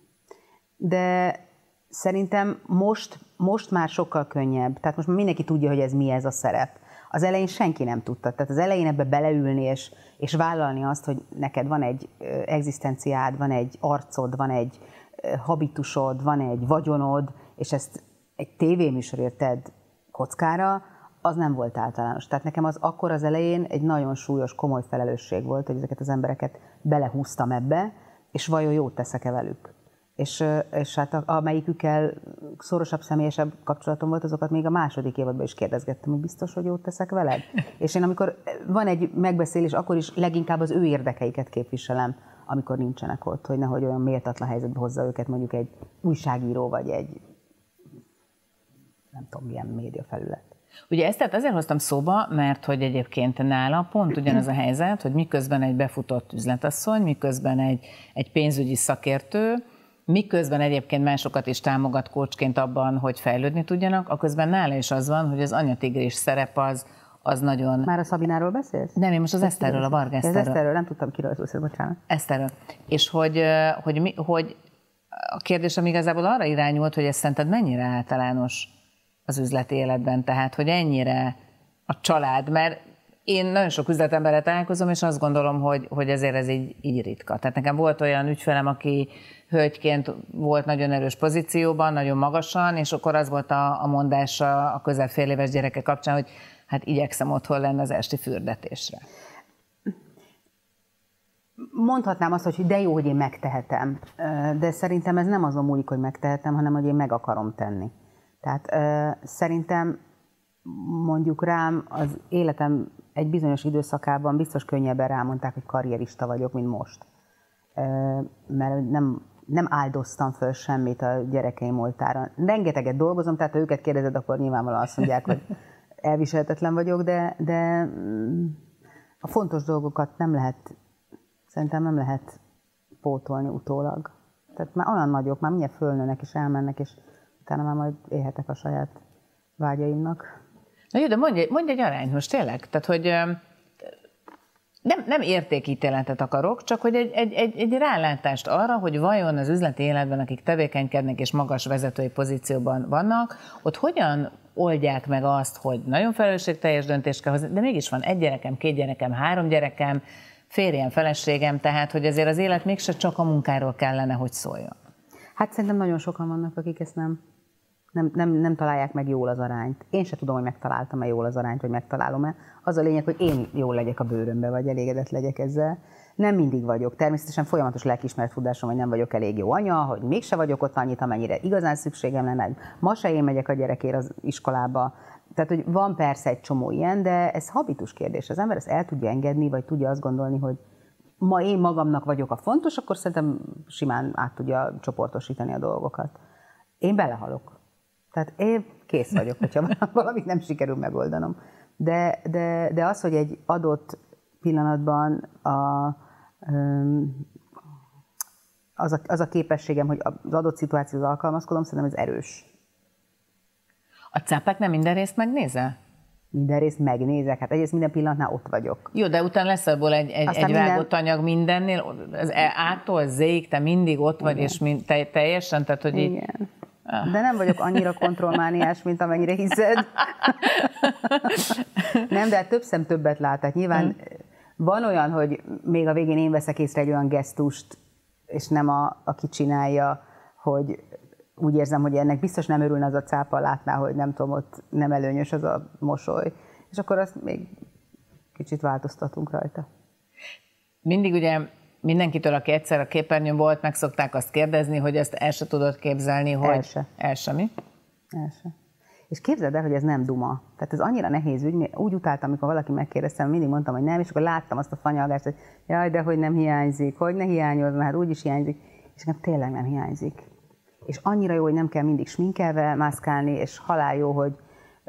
de szerintem most, most már sokkal könnyebb. Tehát most már mindenki tudja, hogy ez mi ez a szerep. Az elején senki nem tudta. Tehát az elején ebbe beleülni és, és vállalni azt, hogy neked van egy egzisztenciád, van egy arcod, van egy habitusod, van egy vagyonod, és ezt egy tévéműsorért tedd kockára, az nem volt általános. Tehát nekem az akkor az elején egy nagyon súlyos, komoly felelősség volt, hogy ezeket az embereket belehúztam ebbe, és vajon jót teszek-e velük. És, és hát amelyikükkel szorosabb, személyesebb kapcsolatom volt, azokat még a második évadban is kérdezgettem, hogy biztos, hogy jót teszek veled? És én amikor van egy megbeszélés, akkor is leginkább az ő érdekeiket képviselem, amikor nincsenek ott, hogy nehogy olyan méltatlan helyzetbe hozza őket mondjuk egy újságíró, vagy egy nem tudom milyen médiafelület. Ugye ezt tehát azért hoztam szóba, mert hogy egyébként nála pont ugyanaz a helyzet, hogy miközben egy befutott üzletasszony, miközben egy, egy pénzügyi szakértő, miközben egyébként másokat is támogat coachként abban, hogy fejlődni tudjanak, aközben nála is az van, hogy az anyatigris szerep az, az nagyon... Már a Szabináról beszélsz? Nem, én most az Eszterről, a Varga Eszterről. Ez Eszterről, nem tudtam kiről szó, bocsánat. Eszterről. És hogy, hogy, mi, hogy a kérdésem igazából arra irányult, hogy ez szerinted mennyire általános az üzleti életben, tehát hogy ennyire a család, mert én nagyon sok üzletemberrel találkozom, és azt gondolom, hogy, hogy ezért ez így, így ritka. Tehát nekem volt olyan ügyfelem, aki hölgyként volt nagyon erős pozícióban, nagyon magasan, és akkor az volt a, a mondása a közel fél éves gyereke kapcsán, hogy hát igyekszem otthon lenni az esti fürdetésre. Mondhatnám azt, hogy de jó, hogy én megtehetem, de szerintem ez nem azon múlik, hogy megtehetem, hanem hogy én meg akarom tenni. Tehát szerintem mondjuk rám az életem egy bizonyos időszakában biztos könnyebben rámondták, hogy karrierista vagyok, mint most. Mert nem, nem áldoztam föl semmit a gyerekeim oltára. Rengeteget dolgozom, tehát ha őket kérdezed, akkor nyilvánvalóan azt mondják, hogy elviselhetetlen vagyok, de, de a fontos dolgokat nem lehet, szerintem nem lehet pótolni utólag. Tehát már olyan nagyok, már mindjárt fölnőnek és elmennek, és utána már majd élhetek a saját vágyaimnak. Na jó, de mondj, mondj egy arányt most tényleg, tehát hogy nem, nem értékítéletet akarok, csak hogy egy, egy, egy, egy rálátást arra, hogy vajon az üzleti életben, akik tevékenykednek és magas vezetői pozícióban vannak, ott hogyan oldják meg azt, hogy nagyon felelősségteljes döntést kell hozni, de mégis van egy gyerekem, két gyerekem, három gyerekem, férjem, feleségem, tehát hogy azért az élet mégse csak a munkáról kellene, hogy szóljon. Hát szerintem nagyon sokan vannak, akik ezt nem, nem, nem, nem találják meg jól az arányt. Én se tudom, hogy megtaláltam-e jól az arányt, vagy megtalálom-e. Az a lényeg, hogy én jól legyek a bőrömbe, vagy elégedett legyek ezzel. Nem mindig vagyok. Természetesen folyamatos lelkiismerettudásom, hogy nem vagyok elég jó anya, hogy mégse vagyok ott annyit, amennyire igazán szükségem lenne. Ma se én megyek a gyerekért az iskolába. Tehát, hogy van persze egy csomó ilyen, de ez habitus kérdés. Az ember ezt el tudja engedni, vagy tudja azt gondolni, hogy ma én magamnak vagyok a fontos, akkor szerintem simán át tudja csoportosítani a dolgokat. Én belehalok. Tehát én kész vagyok, hogyha valamit nem sikerül megoldanom. De, de, de az, hogy egy adott pillanatban a, az, a, az a képességem, hogy az adott szituációhoz alkalmazkodom, szerintem ez erős. A cápák nem minden részt megnézel? Minden részt megnézek, hát egyrészt minden pillanatnál ott vagyok. Jó, de utána lesz abból egy, egy, egy minden... vágott anyag mindennél, az A-tól Z-ig te mindig ott vagy, igen. És mind, te, teljesen, tehát hogy így... Igen. De nem vagyok annyira kontrollmániás, mint amennyire hiszed. Nem, de hát több szem többet lát. Tehát nyilván hmm. van olyan, hogy még a végén én veszek észre egy olyan gesztust, és nem a, aki csinálja, hogy úgy érzem, hogy ennek biztos nem örülne az a cápa, látná, hogy nem tudom, ott nem előnyös az a mosoly. És akkor azt még kicsit változtatunk rajta. Mindig ugye mindenkitől, aki egyszer a képernyőn volt, meg szokták azt kérdezni, hogy ezt el se tudod képzelni, hogy... El se. El se, mi? El se. És képzeld el, hogy ez nem duma. Tehát ez annyira nehéz ügy, úgy utáltam, amikor valaki megkérdeztem, mindig mondtam, hogy nem, és akkor láttam azt a fanyalgást, hogy jaj, de hogy nem hiányzik, hogy ne hiányozna, hát úgyis hiányzik. És nekem tényleg nem hiányzik. És annyira jó, hogy nem kell mindig sminkelve mászkálni, és halál jó, hogy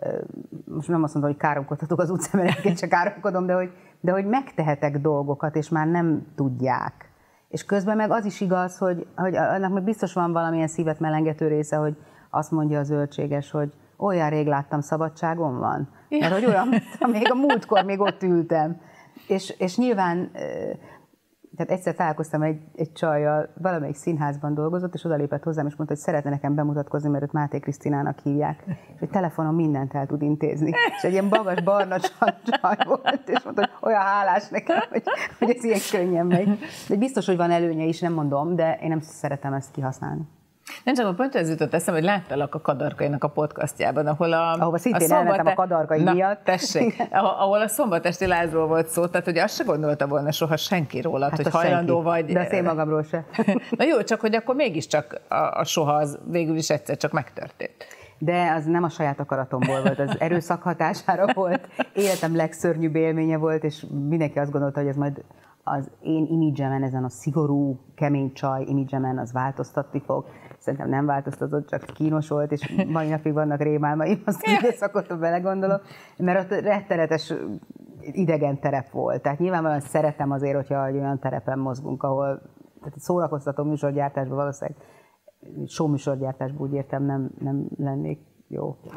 most nem azt mondom, hogy káromkodhatok az utcán, mert én csak káromkodom, de hogy, de hogy megtehetek dolgokat, és már nem tudják. És közben meg az is igaz, hogy, hogy annak meg biztos van valamilyen szívet melengető része, hogy azt mondja a zöldséges, hogy olyan rég láttam, szabadságom van. Mert hogy olyan, még a múltkor még ott ültem. És, és nyilván, tehát egyszer találkoztam egy, egy csajjal, valamelyik színházban dolgozott, és odalépett hozzám, és mondta, hogy szeretne nekem bemutatkozni, mert őt Máté Krisztinának hívják, és hogy telefonon mindent el tud intézni. És egy ilyen magas, barna csaj volt, és mondta, hogy olyan hálás nekem, hogy, hogy ez ilyen könnyen megy. De biztos, hogy van előnye is, nem mondom, de én nem szeretem ezt kihasználni. Nem csak a pont ez jutott eszembe, hogy láttalak a Kadarkainak a podcastjában, ahol a... Ahova szintén a elmentem a Kadarkai Na, miatt. tessék, ahol a szombatesti Lázról volt szó, tehát hogy azt se gondolta volna soha senki rólad, hát hogy hajlandó senki. Vagy... De azt én magamról se. Na jó, csak hogy akkor mégiscsak a, a soha az végül is egyszer csak megtörtént. De az nem a saját akaratomból volt, az erőszak hatására volt. Életem legszörnyűbb élménye volt, és mindenki azt gondolta, hogy ez majd az én imidzsemen, ezen a szigorú, kemény csaj imidzsemen az változtatni fog. Szerintem nem változtatott, csak kínos volt, és mai napig vannak rémálmaim, azt időszakot, ha belegondolok, mert ott rettenetes idegen terep volt. Tehát nyilvánvalóan szeretem azért, hogyha olyan terepen mozgunk, ahol tehát szórakoztató műsorgyártásban valószínűleg show műsorgyártásban úgy értem nem, nem lennék jó.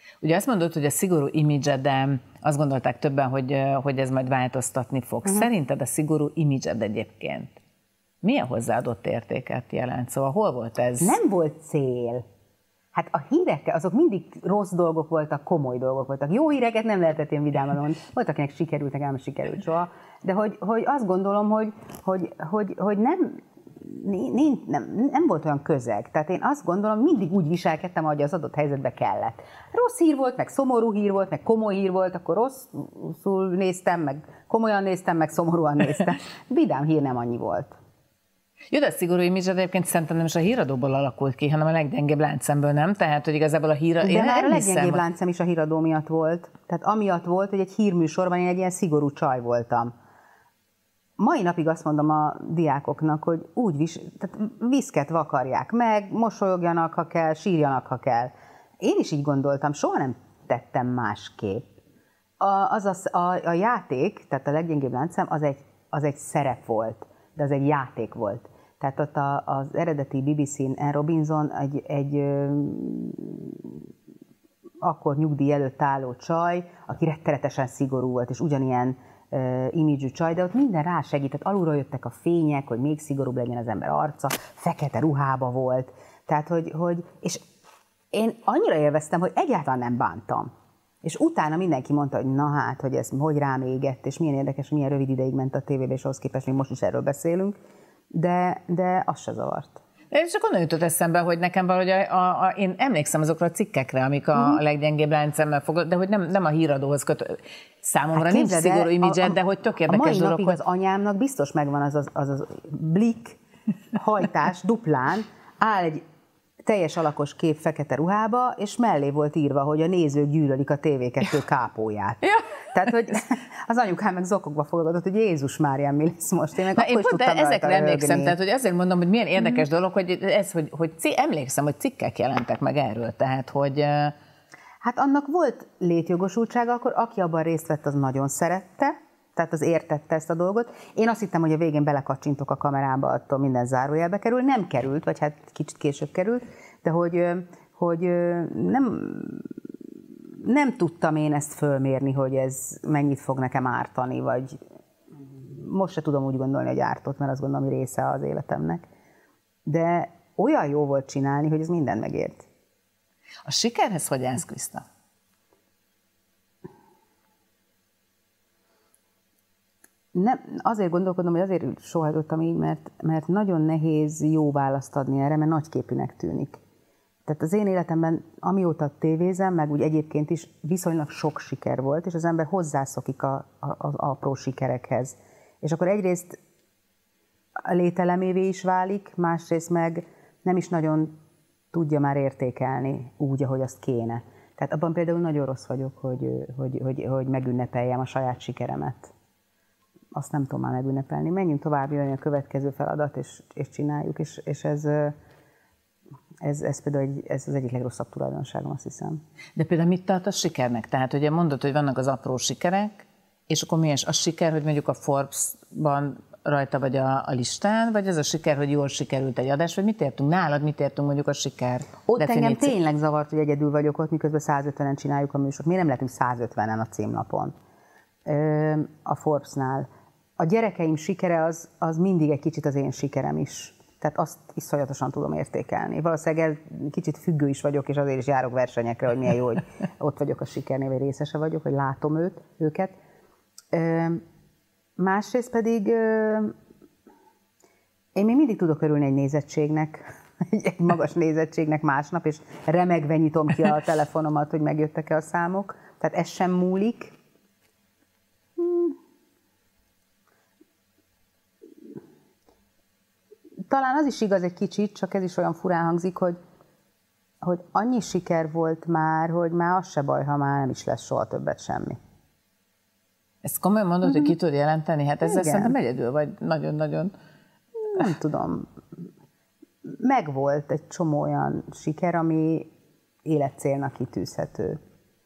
Ugye azt mondod, hogy a szigorú imidzsed, azt gondolták többen, hogy, hogy ez majd változtatni fog. Uh-huh. Szerinted a szigorú imidzsed egyébként milyen hozzáadott értéket jelent? Szóval hol volt ez? Nem volt cél. Hát a hírek, azok mindig rossz dolgok voltak, komoly dolgok voltak. Jó híreket nem lehetett ilyen vidáman mondani. Volt, akinek sikerült, nekem nem sikerült soha. De hogy, hogy azt gondolom, hogy, hogy, hogy, hogy nem, nem, nem, nem volt olyan közeg. Tehát én azt gondolom, mindig úgy viselkedtem, ahogy az adott helyzetbe kellett. Rossz hír volt, meg szomorú hír volt, meg komoly hír volt, akkor rosszul néztem, meg komolyan néztem, meg szomorúan néztem. Vidám hír nem annyi volt. Jó, de a szigorú imidzsed egyébként szerintem nem is a híradóból alakult ki, hanem a leggyengébb láncszemből, nem? Tehát, hogy igazából a híra... De már a leggyengébb láncem is a híradó miatt volt. Tehát amiatt volt, hogy egy hírműsorban én egy ilyen szigorú csaj voltam. Mai napig azt mondom a diákoknak, hogy úgy vis, tehát viszket vakarják meg, mosolyogjanak, ha kell, sírjanak, ha kell. Én is így gondoltam, soha nem tettem másképp. A, az a, a, a játék, tehát a leggyengébb láncem, az egy, az egy szerep volt, de az egy játék volt. Tehát ott a, az eredeti bé bé cén Anne Robinson egy, egy ö, akkor nyugdíj előtt álló csaj, aki rettenetesen szigorú volt, és ugyanilyen uh, imidzsű csaj, de ott minden rásegített, alulról jöttek a fények, hogy még szigorúbb legyen az ember arca, fekete ruhába volt. Tehát, hogy, hogy és én annyira élveztem, hogy egyáltalán nem bántam. És utána mindenki mondta, hogy na hát, hogy ez hogy rám égett, és milyen érdekes, milyen rövid ideig ment a tévébe, és ahhoz képest még most is erről beszélünk, de, de az se zavart. És csak onnan jutott eszembe, hogy nekem valahogy a, a, a, én emlékszem azokra a cikkekre, amik a, uh-huh. a leggyengébb láncemmel foglalkoznak, de hogy nem, nem a híradóhoz kötő. Számomra hát nincs szigorú imidzsed, de hogy tök érdekes dolog. A mai napig hogy... az anyámnak biztos megvan az az, az, az blik hajtás duplán, áll egy teljes alakos kép fekete ruhába, és mellé volt írva, hogy a nézők gyűlölik a té vé kettő kápóját. Ja. Tehát, hogy az anyukám meg zokogva fogadott, hogy Jézus Máriám, mi lesz most? Én meg Na, akkor én is tudtam ezekre emlékszem, tehát hogy azért mondom, hogy milyen érdekes mm. dolog, hogy ez, hogy, hogy emlékszem, hogy cikkek jelentek meg erről, tehát, hogy... Hát annak volt létjogosultsága, akkor aki abban részt vett, az nagyon szerette, tehát az értette ezt a dolgot. Én azt hittem, hogy a végén belekacsintok a kamerába, attól minden zárójelbe kerül. Nem került, vagy hát kicsit később került, de hogy, hogy nem, nem tudtam én ezt fölmérni, hogy ez mennyit fog nekem ártani, vagy most se tudom úgy gondolni, hogy ártott, mert azt gondolom, hogy része az életemnek. De olyan jó volt csinálni, hogy ez mindent megért. A sikerhez hogy állsz, Kriszta? Nem, azért gondolkodom, hogy azért soha jutottam így, mert, mert nagyon nehéz jó választ adni erre, mert nagyképűnek tűnik. Tehát az én életemben, amióta tévézem, meg úgy egyébként is viszonylag sok siker volt, és az ember hozzászokik a, a, az apró sikerekhez. És akkor egyrészt a lételemévé is válik, másrészt meg nem is nagyon tudja már értékelni úgy, ahogy azt kéne. Tehát abban például nagyon rossz vagyok, hogy, hogy, hogy, hogy megünnepeljem a saját sikeremet. Azt nem tudom már megünnepelni. Menjünk tovább, jönni a következő feladat, és, és csináljuk, és, és ez, ez, ez például egy, ez az egyik legrosszabb tulajdonságom, azt hiszem. De például mit tart a sikernek? Tehát ugye mondod, hogy vannak az apró sikerek, és akkor mi is a siker, hogy mondjuk a Forbes-ban rajta vagy a, a listán, vagy ez a siker, hogy jól sikerült egy adás, vagy mit értünk? Nálad mit értünk mondjuk a siker Ott definíció? Engem tényleg zavart, hogy egyedül vagyok ott, miközben százötvenen csináljuk a műsort. Miért nem lehetünk százötvenen a címlapon? A Forbesnál. A gyerekeim sikere az, az mindig egy kicsit az én sikerem is. Tehát azt iszonyatosan tudom értékelni. Valószínűleg kicsit függő is vagyok, és azért is járok versenyekre, hogy milyen jó, hogy ott vagyok a sikernél, vagy részese vagyok, hogy látom őt, őket. Másrészt pedig én még mindig tudok örülni egy nézettségnek, egy magas nézettségnek másnap, és remegve nyitom ki a telefonomat, hogy megjöttek-e a számok. Tehát ez sem múlik. Talán az is igaz egy kicsit, csak ez is olyan furán hangzik, hogy, hogy annyi siker volt már, hogy már az se baj, ha már nem is lesz soha többet semmi. Ezt komolyan mondod, mm-hmm. hogy ki tud jelenteni? Hát ezzel szerintem egyedül vagy nagyon-nagyon... Nem tudom. Megvolt egy csomó olyan siker, ami életcélnak kitűzhető.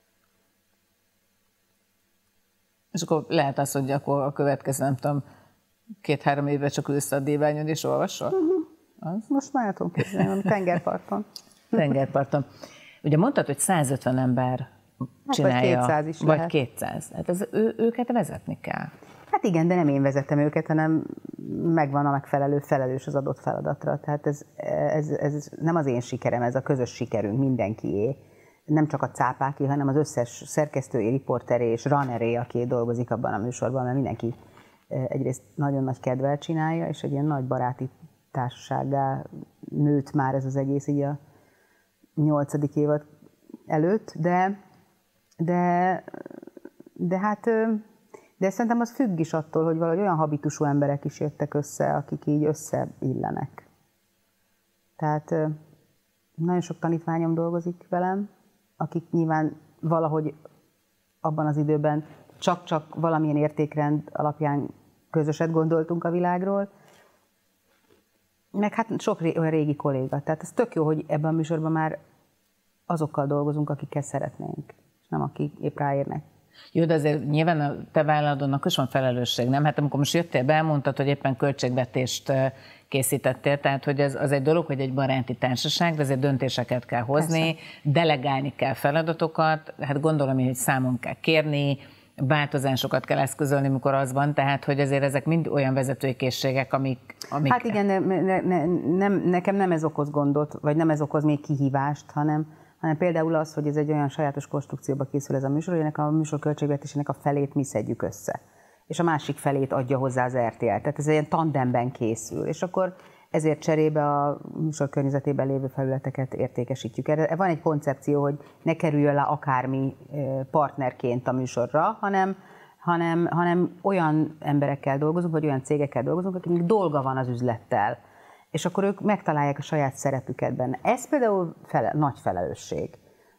És akkor lehet az, hogy akkor a következő, nem tudom, két-három évben csak ülsz a díványon és olvasol? Uh-huh. Az? Most már tudom képzelni, tengerparton. Tengerparton. Ugye mondtad, hogy százötven ember csinálja. Hát vagy kétszáz is Vagy lehet. kétszáz. Hát ez, ő, őket vezetni kell. Hát igen, de nem én vezetem őket, hanem megvan a megfelelő felelős az adott feladatra. Tehát ez, ez, ez nem az én sikerem, ez a közös sikerünk, mindenkié. Nem csak a cápáké, hanem az összes szerkesztői, riporteré és runneré, aki dolgozik abban a műsorban, mert mindenki egyrészt nagyon nagy kedvel csinálja, és egy ilyen nagy baráti társasággá nőtt már ez az egész így a nyolcadik évad előtt, de, de, de hát de szerintem az függ is attól, hogy valahogy olyan habitusú emberek is jöttek össze, akik így összeillenek. Tehát nagyon sok tanítványom dolgozik velem, akik nyilván valahogy abban az időben csak-csak valamilyen értékrend alapján közöset gondoltunk a világról, meg hát sok ré, olyan régi kolléga. Tehát ez tök jó, hogy ebben a műsorban már azokkal dolgozunk, akikkel szeretnénk, és nem akik épp ráérnek. Jó, de azért nyilván a te vállaladonnak is van felelősség, nem? Hát amikor most jöttél be, elmondtad, hogy éppen költségvetést készítettél, tehát hogy ez az egy dolog, hogy egy baráti társaság, de azért döntéseket kell hozni, persze, delegálni kell feladatokat, hát gondolom, hogy számon kell kérni, változásokat kell eszközölni, mikor az van, tehát hogy azért ezek mind olyan vezetői készségek, amik... amik... Hát igen, ne, ne, ne, nem, nekem nem ez okoz gondot, vagy nem ez okoz még kihívást, hanem, hanem például az, hogy ez egy olyan sajátos konstrukcióba készül ez a műsor, hogy ennek a műsor költségvetésének a felét mi szedjük össze, és a másik felét adja hozzá az er té el. Tehát ez egy ilyen tandemben készül, és akkor ezért cserébe a műsor környezetében lévő felületeket értékesítjük. Erre van egy koncepció, hogy ne kerüljön le akármi partnerként a műsorra, hanem, hanem, hanem olyan emberekkel dolgozunk, vagy olyan cégekkel dolgozunk, akiknek dolga van az üzlettel. És akkor ők megtalálják a saját szerepüket benne. Ez például fele, nagy felelősség.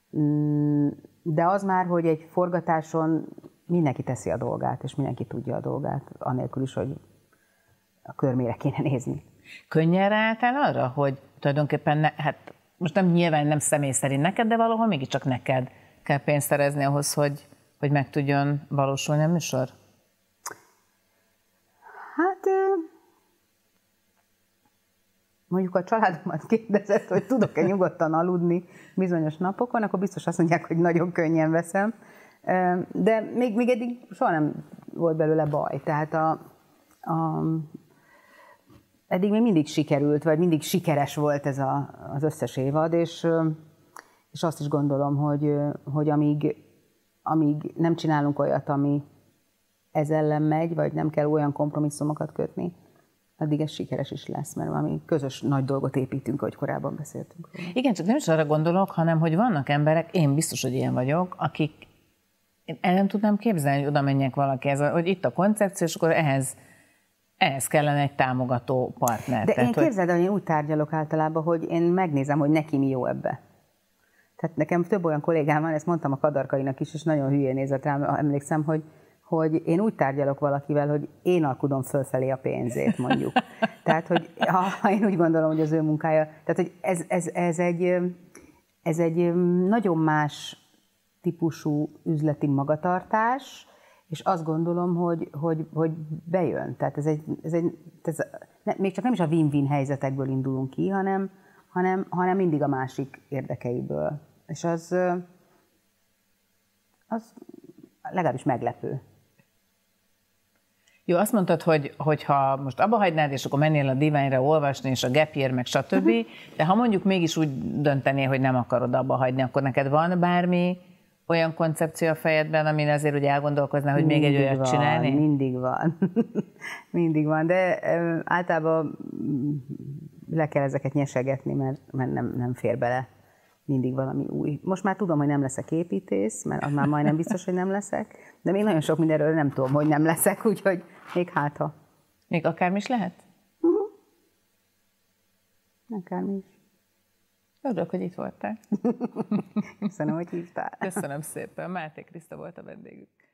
De az már, hogy egy forgatáson mindenki teszi a dolgát, és mindenki tudja a dolgát, anélkül is, hogy a körmére kéne nézni. Könnyen álltál arra, hogy tulajdonképpen, ne, hát most nem nyilván nem személy szerint neked, de valahol mégiscsak neked kell pénzt szerezni ahhoz, hogy, hogy meg tudjon valósulni a műsor? Hát mondjuk a családomat kérdezett, hogy tudok-e nyugodtan aludni bizonyos napokon, akkor biztos azt mondják, hogy nagyon könnyen veszem. De még, még eddig soha nem volt belőle baj. Tehát a, a eddig még mindig sikerült, vagy mindig sikeres volt ez a, az összes évad, és, és azt is gondolom, hogy, hogy amíg, amíg nem csinálunk olyat, ami ez ellen megy, vagy nem kell olyan kompromisszumokat kötni, addig ez sikeres is lesz, mert valami közös nagy dolgot építünk, ahogy korábban beszéltünk. Igen, csak nem is arra gondolok, hanem hogy vannak emberek, én biztos, hogy ilyen vagyok, akik én el nem tudnám képzelni, hogy oda menjek valakihez, hogy itt a koncepció, és akkor ehhez Ehhez kellene egy támogató partner. De tehát, én képzeld, hogy én úgy tárgyalok általában, hogy én megnézem, hogy neki mi jó ebbe. Tehát nekem több olyan kollégám van, ezt mondtam a Kadarkainak is, és nagyon hülyén nézett rám, emlékszem, hogy, hogy én úgy tárgyalok valakivel, hogy én alkudom fölfelé a pénzét, mondjuk. Tehát, hogy ha én úgy gondolom, hogy az ő munkája, tehát, hogy ez, ez, ez, egy, ez egy nagyon más típusú üzleti magatartás, és azt gondolom, hogy, hogy, hogy bejön. Tehát ez egy, ez egy ez, ne, még csak nem is a win-win helyzetekből indulunk ki, hanem, hanem, hanem mindig a másik érdekeiből. És az, az legalábbis meglepő. Jó, azt mondtad, hogy, hogy ha most abba hagynád, és akkor mennél a diványra olvasni, és a gap year, meg stb., uh-huh. de ha mondjuk mégis úgy döntenél, hogy nem akarod abba hagyni, akkor neked van bármi olyan koncepció a fejedben, amin azért ugye elgondolkoznál, hogy mindig még egy olyat van, csinálni? Mindig van. mindig van, de általában le kell ezeket nyesegetni, mert, mert nem, nem fér bele mindig valami új. Most már tudom, hogy nem leszek építész, mert az már majdnem biztos, hogy nem leszek, de még nagyon sok mindenről nem tudom, hogy nem leszek, úgyhogy még hátha. Még akármi is lehet? Uh-huh. Akármi is. Örülök, hogy itt voltál. Köszönöm, hogy hívtál. Köszönöm szépen. Máté Kriszta volt a vendégük.